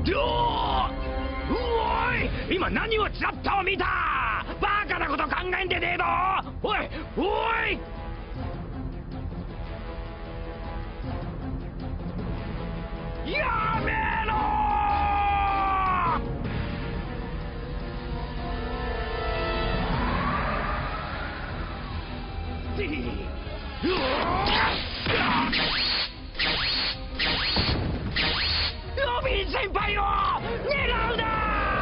おい、今何をちらっと見た。バカなこと考えんでねえぞ。おいおい、やめろ。ロビン先輩を狙うな。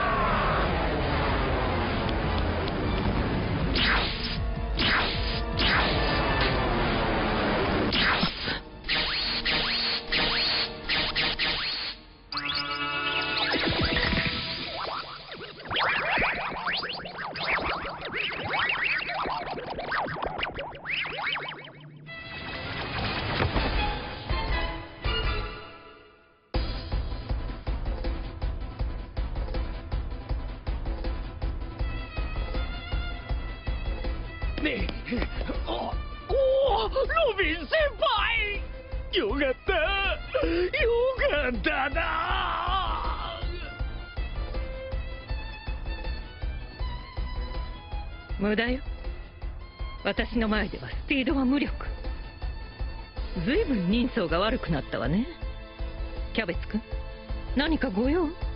ねえ、おお、ロビン先輩、よかった、よかったな。 無駄よ。私の前ではスピードは無力。ずいぶん人相が悪くなったわね。キャベツくん、何かご用？